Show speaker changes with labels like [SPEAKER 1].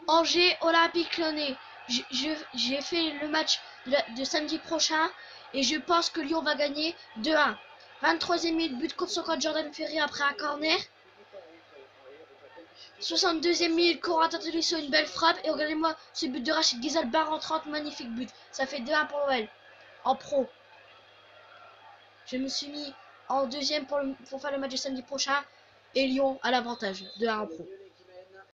[SPEAKER 1] Angers Olympique Lyonnais. J'ai fait le match de samedi prochain et je pense que Lyon va gagner 2-1. 23e minute, but contre son camp de Jordan Ferry après un corner. 62e minute, Corentin Tolisso, une belle frappe. Et regardez-moi ce but de Rachid Ghezal, barre en 30, magnifique but. Ça fait 2-1 pour l'OL en pro. Je me suis mis en deuxième pour faire le match de samedi prochain. Et Lyon a l'avantage, 2-1 en pro.